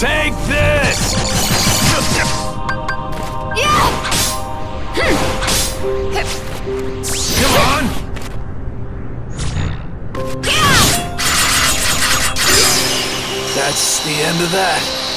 Take this! Come on! That's the end of that.